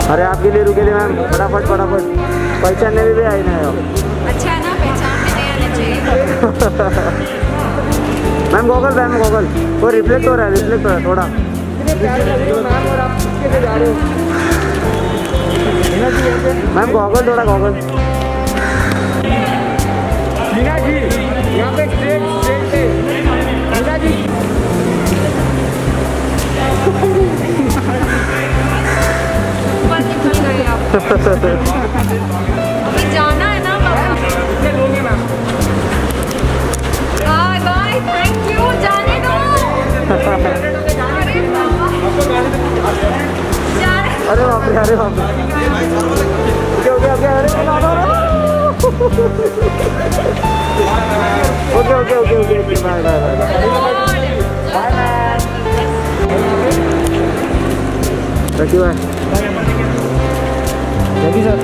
अरे आपके लिए रुके थे मैम, फटाफट फटाफट पहचानने में भी आई ना आप। अच्छा है ना, पहचान में नहीं आना चाहिए। मैम गॉगल वो रिफ्लेक्ट हो रहा है थोड़ा। मैम गॉगल हिना जी यहाँ पे स्ट्रेट पे हिना जी। ऊपर निकल गए आप। अभी जाना है ना बाबा। बाय बाय, थैंक यू, जाने दो। अरे बाप रे अरे बाप रे। ओके बाय रखिए भाई। Jackie sir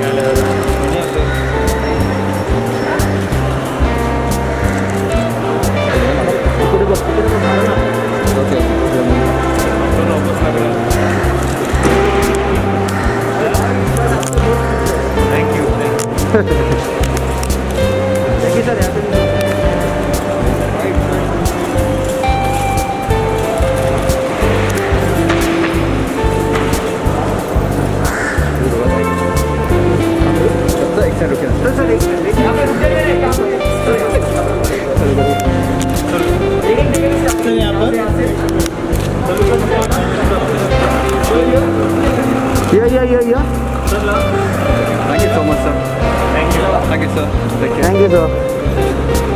thank you. Jackie sir यहाँ पे Yeah. Thank you so much, sir. Thank you, sir. Thank you, sir.